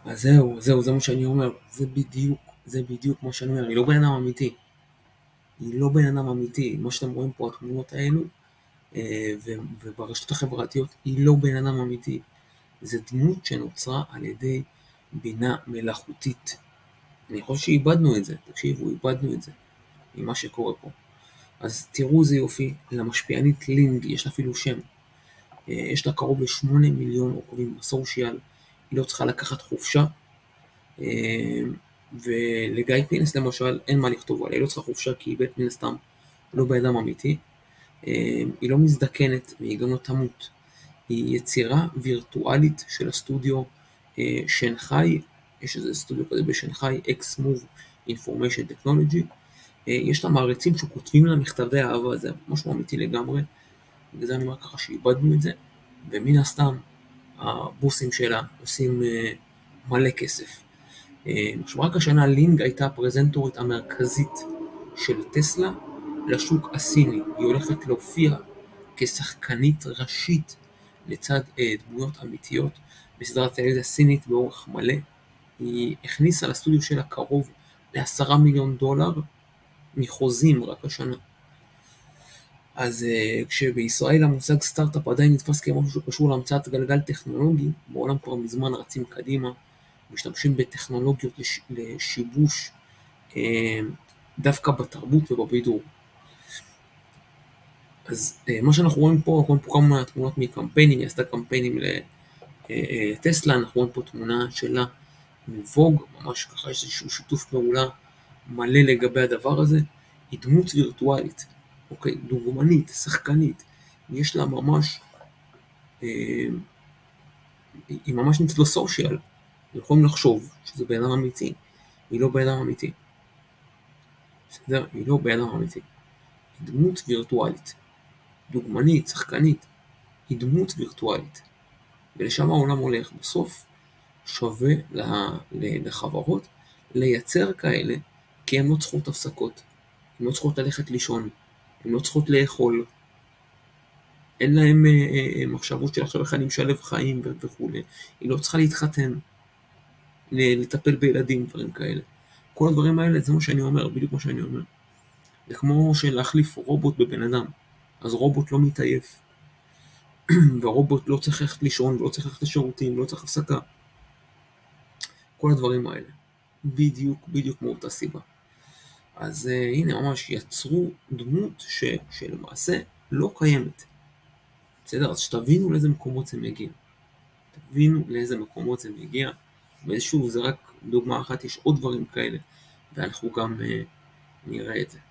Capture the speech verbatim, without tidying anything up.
אז זהו, זהו, זה מה שאני אומר, זה בדיוק, זה בדיוק מה שאני אומר, היא לא בן אדם אמיתי, היא לא בן אדם אמיתי, מה שאתם רואים פה, התמונות האלו, וברשתות החברתיות, היא לא בן אדם אמיתי, זה דמות שנוצרה על ידי בינה מלאכותית, אני חושב שאיבדנו את זה, תקשיבו, איבדנו את זה, עם מה שקורה פה. אז תראו זה יופי, למשפיענית לינג, יש לה אפילו שם, יש לה קרוב לשמונה מיליון עוקבים בסושיאל, היא לא צריכה לקחת חופשה, ולגיא פינס למשל אין מה לכתוב עליה, היא לא צריכה חופשה כי היא בית מן הסתם לא באדם אמיתי, היא לא מזדקנת והיא גם לא תמות, היא יצירה וירטואלית של הסטודיו שנגחאי, יש איזה סטודיו כזה בשנגחאי, X-Move Information Technology, יש לה מעריצים שכותבים לה מכתבי אהבה, זה משהו אמיתי לגמרי, וזה אני אומר ככה שאיבדנו את זה, ומן הסתם הבוסים שלה עושים מלא כסף. עכשיו רק השנה לינג הייתה הפרזנטורית המרכזית של טסלה לשוק הסיני, היא הולכת להופיע כשחקנית ראשית לצד דמויות אמיתיות בסדרת טלוויזיה סינית באורך מלא, היא הכניסה לסטודיו שלה קרוב לעשרה מיליון דולר מחוזים רק השנה. אז uh, כשבישראל המושג סטארט-אפ עדיין נתפס כמשהו שקשור להמצאת גלגל טכנולוגי, בעולם כבר מזמן רצים קדימה, משתמשים בטכנולוגיות לש... לשיבוש uh, דווקא בתרבות ובבידור. אז uh, מה שאנחנו רואים פה, אנחנו רואים פה כמה תמונות מקמפיינים, היא עשתה קמפיינים לטסלה, אנחנו רואים פה תמונה שלה מווג, ממש ככה יש איזשהו שיתוף פעולה מלא לגבי הדבר הזה, היא דמות וירטואלית. אוקיי, דוגמנית, שחקנית, יש לה ממש, אה, היא ממש נמצאת בסושיאל, יכולים לחשוב שזה בן אדם אמיתי, היא לא בן אדם אמיתי, בסדר? היא לא בן אדם אמיתי, היא דמות וירטואלית, דוגמנית, שחקנית, היא דמות וירטואלית, ולשם העולם הולך, בסוף שווה לחברות לייצר כאלה, כי הן לא צריכות הפסקות, הן לא צריכות ללכת לישון, הן לא צריכות לאכול, אין להם אה, אה, מחשבות של עכשיו איך אני משלב חיים וכו'. היא לא צריכה להתחתן, לטפל בילדים, דברים כאלה. כל הדברים האלה זה מה שאני אומר, בדיוק מה שאני אומר. זה כמו שלהחליף רובוט בבן אדם, אז רובוט לא מתעייף, ורובוט לא צריך ללכת לישון, לא צריך ללכת לשירותים, לא צריך הפסקה. כל הדברים האלה, בדיוק, בדיוק מאותה סיבה. אז uh, הנה ממש יצרו דמות ש, שלמעשה לא קיימת. בסדר, אז שתבינו לאיזה מקומות זה מגיע. תבינו לאיזה מקומות זה מגיע. ושוב, זה רק דוגמה אחת, יש עוד דברים כאלה, ואנחנו גם uh, נראה את זה.